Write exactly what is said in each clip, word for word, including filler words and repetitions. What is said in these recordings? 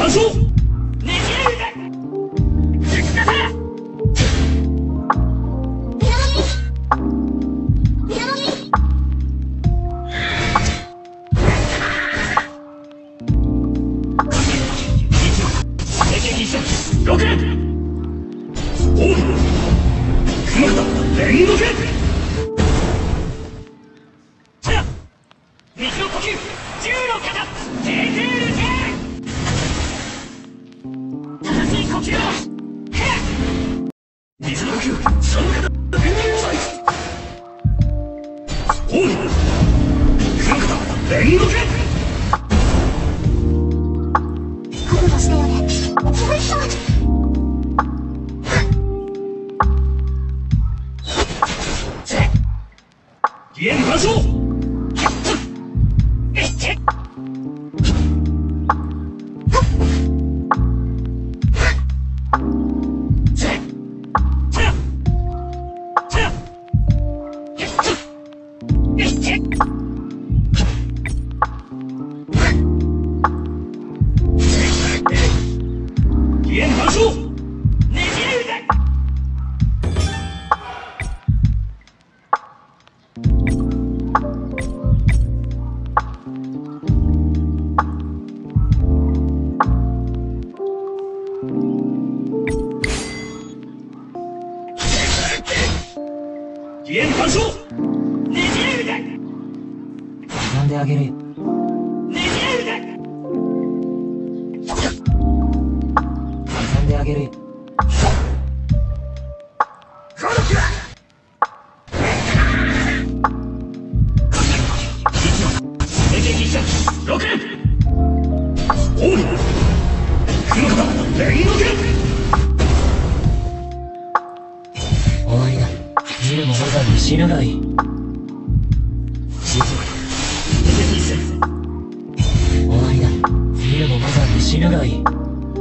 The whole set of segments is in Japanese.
反射。 ねじれるぜ。突き出せ。 ロケ。オール。熊方連動け。 さあ。水の呼吸。銃の型。テーテールテー。正しい呼吸を。 水の呼吸。その方。オール。熊方連動け。 覚悟してよね。よいしょ。 ゲーム反射。 えっち。 ゲーム反射。 ねじれるぜ。 ゲーム反射。 ねじれるぜ。 なんであげるよ。 ねじれるぜ。 なんであげるよ。 ロケ。オール。熊方連動け。 終わりだ。見るも無残に死ぬがいい。終わりだ。見るも無残に死ぬがいい。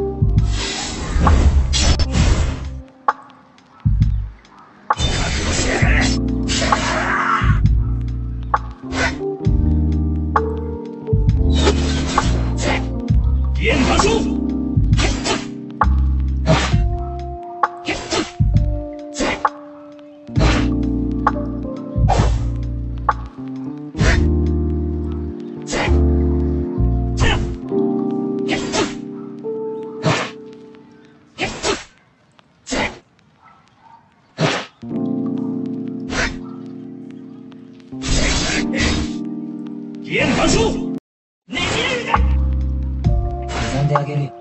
ゲーム反射。ゲーム反射。 ねじれるぜ。 なんであげるよ。